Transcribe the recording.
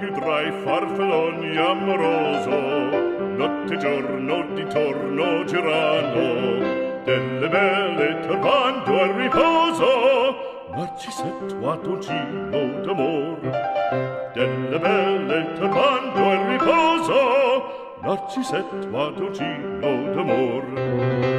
più tra i farfalloni amoroso, notte e giorno di torno girano, delle belle turbando al riposo, Narcisetto a dolcino d'amor. Delle belle turbando al riposo, Narcisetto a dolcino d'amor.